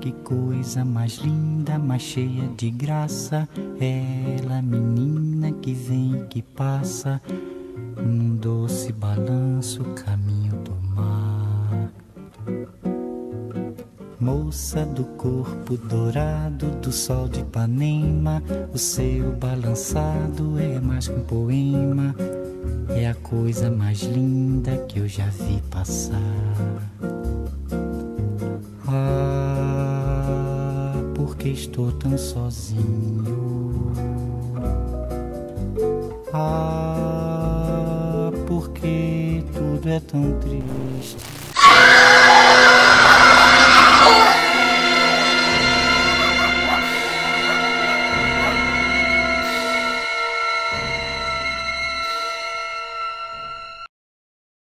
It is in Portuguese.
que coisa mais linda, mais cheia de graça. Ela, menina que vem e que passa, num doce balanço, caminho do mar. Moça do corpo dourado do sol de Ipanema, o seu balançado é mais que um poema. É a coisa mais linda que eu já vi passar. Ah, porque estou tão sozinho. Ah, porque tudo é tão triste.